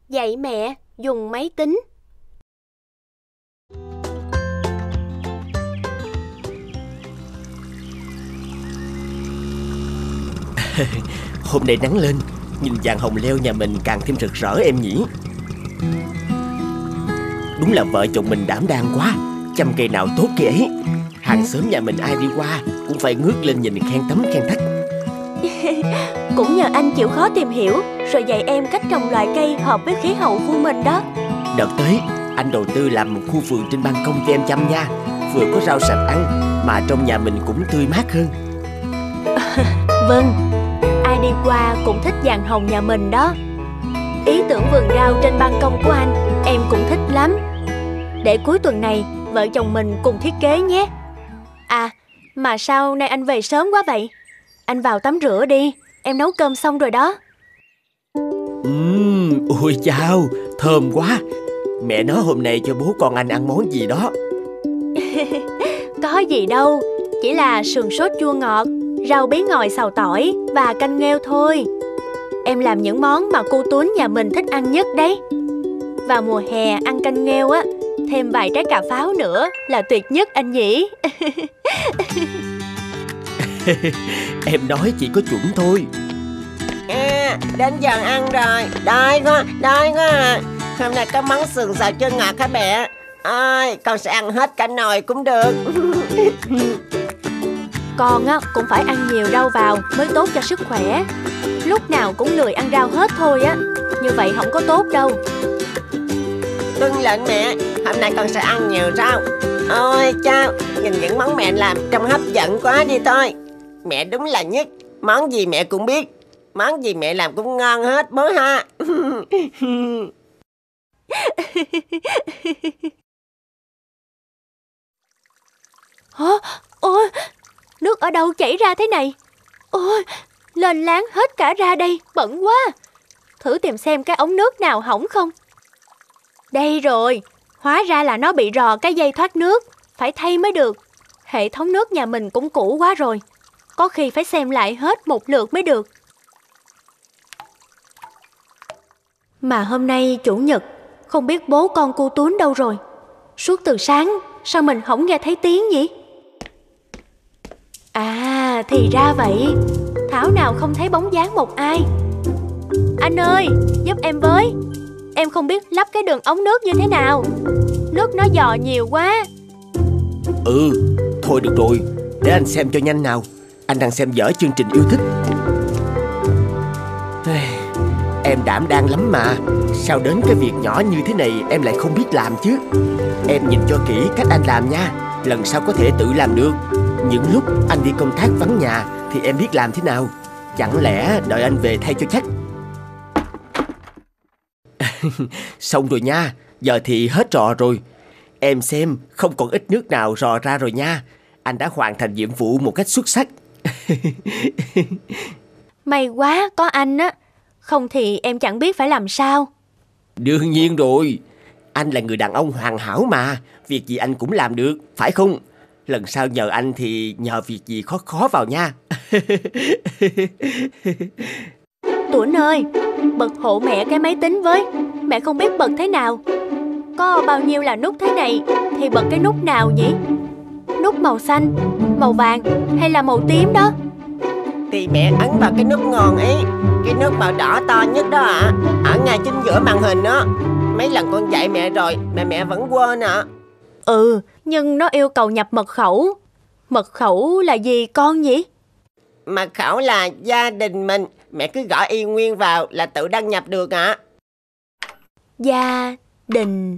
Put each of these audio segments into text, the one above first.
Dạy mẹ dùng máy tính. Hôm nay nắng lên, nhìn vàng hồng leo nhà mình càng thêm rực rỡ em nhỉ. Đúng là vợ chồng mình đảm đang quá, chăm cây nào tốt cây ấy. Hàng xóm nhà mình ai đi qua cũng phải ngước lên nhìn khen tấm khen thách. Cũng nhờ anh chịu khó tìm hiểu, rồi dạy em cách trồng loại cây hợp với khí hậu khu mình đó. Đợt tới anh đầu tư làm một khu vườn trên ban công cho em chăm nha. Vừa có rau sạch ăn, mà trong nhà mình cũng tươi mát hơn. Vâng, ai đi qua cũng thích vàng hồng nhà mình đó. Ý tưởng vườn rau trên ban công của anh em cũng thích lắm. Để cuối tuần này vợ chồng mình cùng thiết kế nhé. À, mà sao nay anh về sớm quá vậy? Anh vào tắm rửa đi, em nấu cơm xong rồi đó. Ôi chao, thơm quá. Mẹ nói hôm nay cho bố con anh ăn món gì đó. Có gì đâu, chỉ là sườn sốt chua ngọt, rau bí ngòi xào tỏi và canh nghêu thôi. Em làm những món mà cô Tuấn nhà mình thích ăn nhất đấy. Vào mùa hè ăn canh nghêu á, thêm vài trái cà pháo nữa là tuyệt nhất anh nhỉ. Em nói chỉ có chuẩn thôi. Đến giờ ăn rồi. Đói quá. Hôm nay có món sườn xào chua ngọt hả mẹ? Ôi, con sẽ ăn hết cả nồi cũng được. Con á cũng phải ăn nhiều rau vào mới tốt cho sức khỏe. Lúc nào cũng lười ăn rau hết thôi á, như vậy không có tốt đâu. Tuân lệnh mẹ, hôm nay con sẽ ăn nhiều rau. Ôi chao, nhìn những món mẹ làm trông hấp dẫn quá đi thôi. Mẹ đúng là nhất, món gì mẹ cũng biết, món gì mẹ làm cũng ngon hết bố ha. Hả? Ôi, nước ở đâu chảy ra thế này? Ôi, lên láng hết cả ra đây, bẩn quá. Thử tìm xem cái ống nước nào hỏng không. Đây rồi, hóa ra là nó bị rò cái dây thoát nước, phải thay mới được. Hệ thống nước nhà mình cũng cũ quá rồi, có khi phải xem lại hết một lượt mới được. Mà hôm nay chủ nhật, không biết bố con cô Tuấn đâu rồi. Suốt từ sáng, sao mình không nghe thấy tiếng nhỉ? À, thì ra vậy. Thảo nào không thấy bóng dáng một ai. Anh ơi, giúp em với. Em không biết lắp cái đường ống nước như thế nào. Nước nó dò nhiều quá. Thôi được rồi, để anh xem cho nhanh nào. Anh đang xem dở chương trình yêu thích. Em đảm đang lắm mà. Sao đến cái việc nhỏ như thế này em lại không biết làm chứ? Em nhìn cho kỹ cách anh làm nha, lần sau có thể tự làm được. Những lúc anh đi công tác vắng nhà thì em biết làm thế nào. Chẳng lẽ đợi anh về thay cho chắc? Xong rồi nha, giờ thì hết trò rồi. Em xem không còn ít nước nào rò ra rồi nha. Anh đã hoàn thành nhiệm vụ một cách xuất sắc. May quá có anh á, không thì em chẳng biết phải làm sao. Đương nhiên rồi, anh là người đàn ông hoàn hảo mà. Việc gì anh cũng làm được, phải không? Lần sau nhờ anh thì nhờ việc gì khó khó vào nha. Tuấn ơi, bật hộ mẹ cái máy tính với. Mẹ không biết bật thế nào. Có bao nhiêu là nút thế này thì bật cái nút nào nhỉ? Nút màu xanh, màu vàng hay là màu tím đó? Thì mẹ ấn vào cái nút ngòn ấy, cái nút màu đỏ to nhất đó ạ. Ở ngay chính giữa màn hình đó. Mấy lần con dạy mẹ rồi mà mẹ vẫn quên ạ. Nhưng nó yêu cầu nhập mật khẩu. Mật khẩu là gì con nhỉ? Mật khẩu là gia đình mình. Mẹ cứ gõ y nguyên vào là tự đăng nhập được ạ. Gia đình.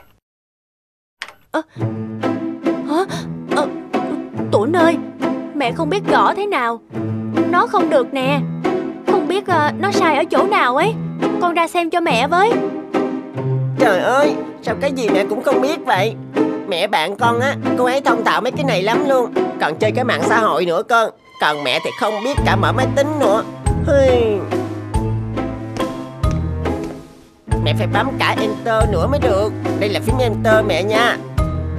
Tuấn ơi, mẹ không biết gõ thế nào. Nó không được nè. Không biết nó sai ở chỗ nào ấy. Con ra xem cho mẹ với. Trời ơi, sao cái gì mẹ cũng không biết vậy? Mẹ bạn con á, cô ấy thông thạo mấy cái này lắm luôn. Còn chơi cái mạng xã hội nữa cơ. Còn mẹ thì không biết cả mở máy tính nữa. Mẹ phải bấm cả Enter nữa mới được. Đây là phím Enter mẹ nha.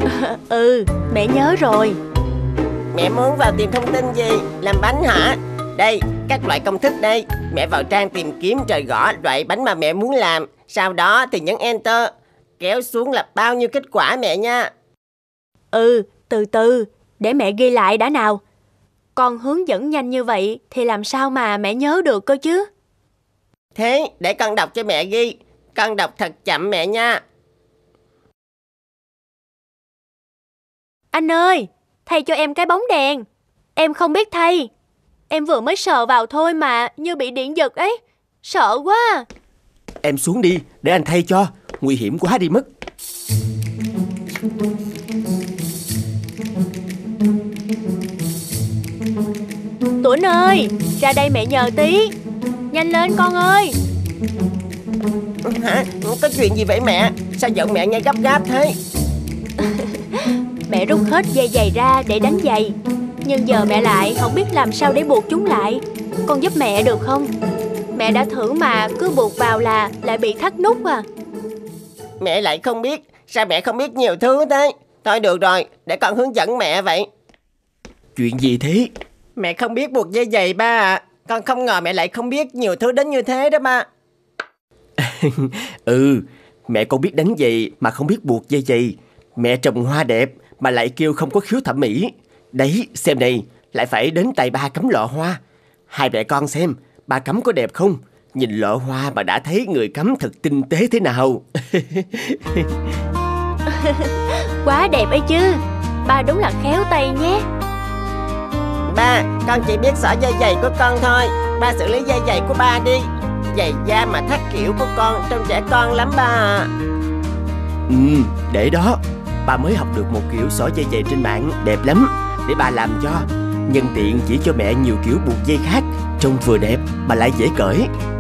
Mẹ nhớ rồi. Mẹ muốn vào tìm thông tin gì? Làm bánh hả? Đây, các loại công thức đây. Mẹ vào trang tìm kiếm rồi gõ loại bánh mà mẹ muốn làm. Sau đó thì nhấn Enter. Kéo xuống là bao nhiêu kết quả mẹ nha. Từ từ, để mẹ ghi lại đã nào. Con hướng dẫn nhanh như vậy thì làm sao mà mẹ nhớ được cơ chứ? Thế, để con đọc cho mẹ ghi. Con đọc thật chậm mẹ nha. Anh ơi, thay cho em cái bóng đèn. Em không biết thay. Em vừa mới sờ vào thôi mà như bị điện giật ấy. Sợ quá. Em xuống đi, để anh thay cho. Nguy hiểm quá đi mất. Tuấn ơi, ra đây mẹ nhờ tí. Nhanh lên con ơi. Hả? Có chuyện gì vậy mẹ? Sao giọng mẹ nghe gấp gáp thế? Mẹ rút hết dây giày ra để đánh giày. Nhưng giờ mẹ lại không biết làm sao để buộc chúng lại. Con giúp mẹ được không? Mẹ đã thử mà cứ buộc vào là lại bị thắt nút à. Mẹ lại không biết. Sao mẹ không biết nhiều thứ thế? Thôi được rồi, để con hướng dẫn mẹ vậy. Chuyện gì thế? Mẹ không biết buộc dây giày ba à. Con không ngờ mẹ lại không biết nhiều thứ đến như thế đó ba. Mẹ con biết đánh giày mà không biết buộc dây giày. Mẹ trồng hoa đẹp mà lại kêu không có khiếu thẩm mỹ. Đấy, xem này, lại phải đến tay ba cắm lọ hoa. Hai mẹ con xem, ba cắm có đẹp không? Nhìn lọ hoa mà đã thấy người cắm thật tinh tế thế nào. Quá đẹp ấy chứ. Ba đúng là khéo tay nhé. Ba, con chỉ biết xỏ dây giày của con thôi. Ba xử lý dây giày của ba đi. Giày da mà thắt kiểu của con trông trẻ con lắm ba à. Để đó. Ba mới học được một kiểu xỏ dây giày trên mạng đẹp lắm. Để ba làm cho. Nhân tiện chỉ cho mẹ nhiều kiểu buộc dây khác, trông vừa đẹp mà lại dễ cởi.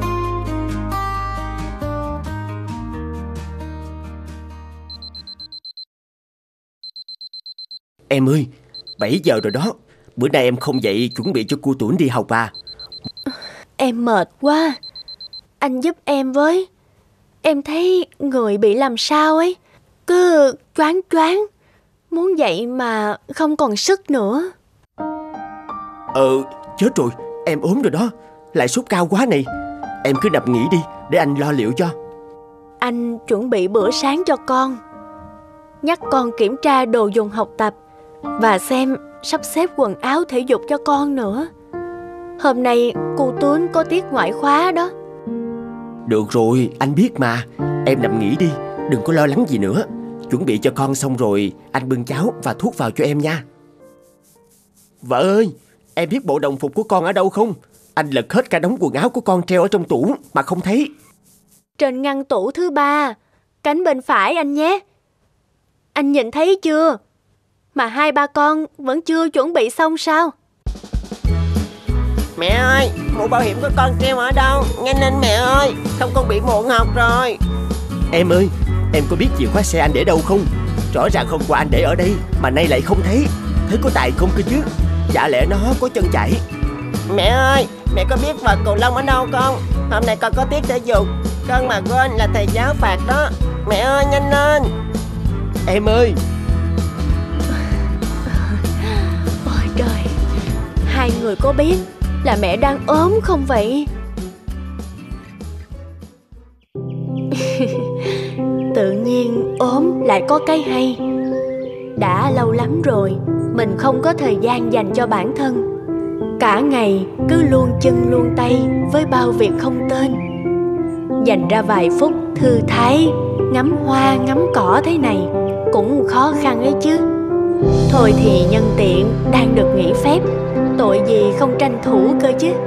Em ơi, 7 giờ rồi đó. Bữa nay em không dậy chuẩn bị cho cô Tuấn đi học à? Em mệt quá. Anh giúp em với. Em thấy người bị làm sao ấy. Cứ choáng choáng. Muốn dậy mà không còn sức nữa. Chết rồi, em ốm rồi đó. Lại sốt cao quá này. Em cứ nằm nghỉ đi, để anh lo liệu cho. Anh chuẩn bị bữa sáng cho con. Nhắc con kiểm tra đồ dùng học tập. Và xem sắp xếp quần áo thể dục cho con nữa. Hôm nay cô Tuấn có tiết ngoại khóa đó. Được rồi, anh biết mà. Em nằm nghỉ đi, đừng có lo lắng gì nữa. Chuẩn bị cho con xong rồi anh bưng cháo và thuốc vào cho em nha. Vợ ơi, em biết bộ đồng phục của con ở đâu không? Anh lật hết cả đống quần áo của con treo ở trong tủ mà không thấy. Trên ngăn tủ thứ 3, cánh bên phải anh nhé. Anh nhìn thấy chưa? Mà hai ba con vẫn chưa chuẩn bị xong sao? Mẹ ơi, mũ bảo hiểm của con treo ở đâu? Nhanh lên mẹ ơi, không con bị muộn học rồi. Em ơi, em có biết chìa khóa xe anh để đâu không? Rõ ràng hôm qua anh để ở đây mà nay lại không thấy. Thế có tài không cơ chứ? Chả lẽ nó có chân chạy? Mẹ ơi, mẹ có biết vợt cầu lông ở đâu không? Hôm nay con có tiết thể dục. Con mà quên là thầy giáo phạt đó. Mẹ ơi, nhanh lên. Em ơi. Ôi trời, hai người có biết là mẹ đang ốm không vậy? Tự nhiên ốm lại có cái hay. Đã lâu lắm rồi mình không có thời gian dành cho bản thân. Cả ngày cứ luông chân luông tay với bao việc không tên. Dành ra vài phút thư thái, ngắm hoa ngắm cỏ thế này cũng khó khăn ấy chứ. Thôi thì nhân tiện đang được nghỉ phép, tội gì không tranh thủ cơ chứ.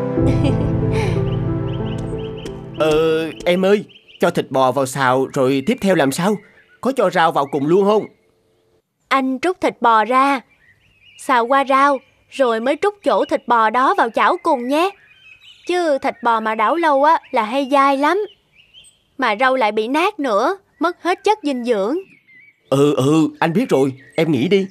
Em ơi, cho thịt bò vào xào rồi tiếp theo làm sao? Có cho rau vào cùng luôn không? Anh trút thịt bò ra, xào qua rau, rồi mới trút chỗ thịt bò đó vào chảo cùng nhé. Chứ thịt bò mà đảo lâu á là hay dai lắm. Mà rau lại bị nát nữa, mất hết chất dinh dưỡng. Anh biết rồi, em nghĩ đi.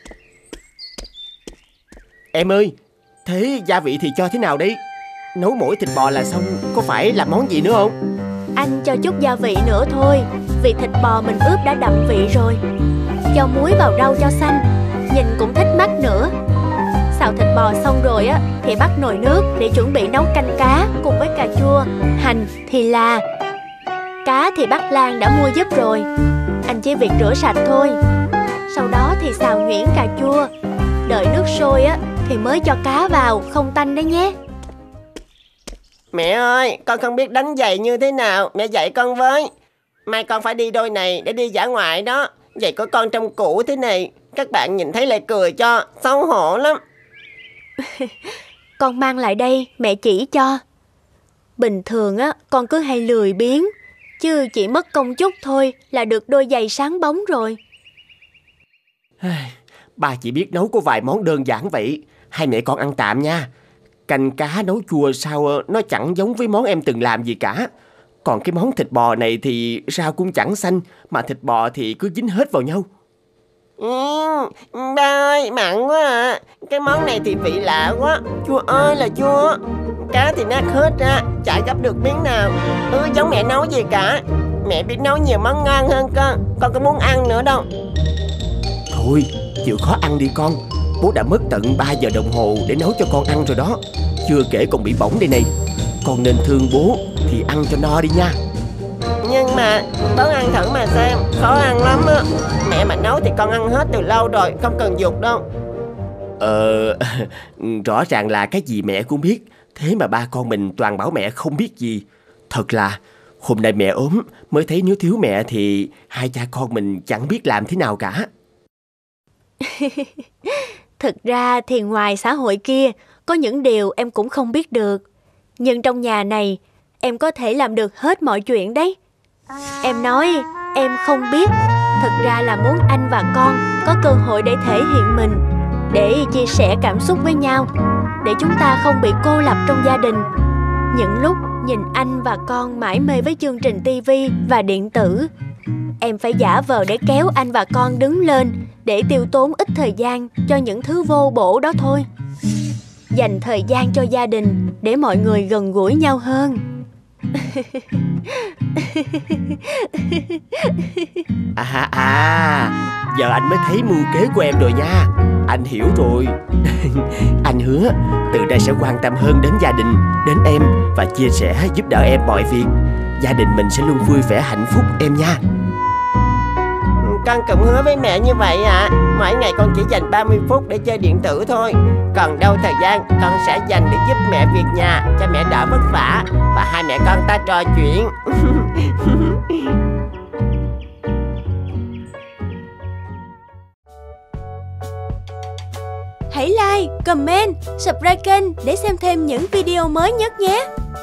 Em ơi, thế gia vị thì cho thế nào đây? Nấu mỗi thịt bò là xong, có phải làm món gì nữa không? Anh cho chút gia vị nữa thôi, vì thịt bò mình ướp đã đậm vị rồi. Cho muối vào rau cho xanh, nhìn cũng thích mắt nữa. Xào thịt bò xong rồi á thì bắt nồi nước để chuẩn bị nấu canh cá cùng với cà chua, hành thì là. Cá thì bác Lan đã mua giúp rồi, anh chỉ việc rửa sạch thôi. Sau đó thì xào nhuyễn cà chua. Đợi nước sôi á thì mới cho cá vào, không tanh đấy nhé. Mẹ ơi, con không biết đánh giày như thế nào, mẹ dạy con với. Mai con phải đi đôi này để đi dã ngoại đó. Giày của con trông cũ thế này, các bạn nhìn thấy lại cười cho, xấu hổ lắm. Con mang lại đây, mẹ chỉ cho. Bình thường á, con cứ hay lười biếng, chứ chỉ mất công chút thôi là được đôi giày sáng bóng rồi. Ba chỉ biết nấu có vài món đơn giản vậy. Hai mẹ con ăn tạm nha. Canh cá nấu chua sao nó chẳng giống với món em từng làm gì cả. Còn cái món thịt bò này thì rau cũng chẳng xanh, mà thịt bò thì cứ dính hết vào nhau. Ba ơi, mặn quá à. Cái món này thì vị lạ quá, chua ơi là chua. Cá thì nát hết ra, chả gấp được miếng nào. Giống mẹ nấu gì cả. Mẹ biết nấu nhiều món ngon hơn cơ. Con có muốn ăn nữa đâu. Thôi, chịu khó ăn đi con. Bố đã mất tận 3 giờ đồng hồ để nấu cho con ăn rồi đó. Chưa kể còn bị bỏng đây này. Con nên thương bố thì ăn cho no đi nha. Nhưng mà bố ăn thử mà xem, khó ăn lắm á. Mẹ mà nấu thì con ăn hết từ lâu rồi, không cần dục đâu. Rõ ràng là cái gì mẹ cũng biết. Thế mà ba con mình toàn bảo mẹ không biết gì. Thật là hôm nay mẹ ốm, mới thấy nếu thiếu mẹ thì hai cha con mình chẳng biết làm thế nào cả. Thực ra thì ngoài xã hội kia, có những điều em cũng không biết được. Nhưng trong nhà này, em có thể làm được hết mọi chuyện đấy. Em nói em không biết, thật ra là muốn anh và con có cơ hội để thể hiện mình, để chia sẻ cảm xúc với nhau, để chúng ta không bị cô lập trong gia đình. Những lúc nhìn anh và con mải mê với chương trình TV và điện tử, em phải giả vờ để kéo anh và con đứng lên, để tiêu tốn ít thời gian cho những thứ vô bổ đó thôi. Dành thời gian cho gia đình để mọi người gần gũi nhau hơn. Giờ anh mới thấy mưu kế của em rồi nha. Anh hiểu rồi. Anh hứa từ đây sẽ quan tâm hơn đến gia đình, đến em, và chia sẻ giúp đỡ em mọi việc. Gia đình mình sẽ luôn vui vẻ hạnh phúc em nha. Con cũng hứa với mẹ như vậy ạ. Mỗi ngày con chỉ dành 30 phút để chơi điện tử thôi. Còn đâu thời gian con sẽ dành để giúp mẹ việc nhà, cho mẹ đỡ vất vả, và hai mẹ con ta trò chuyện. Hãy like, comment, subscribe kênh để xem thêm những video mới nhất nhé.